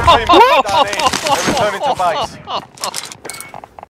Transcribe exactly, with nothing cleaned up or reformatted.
team push that in. They're returning to base.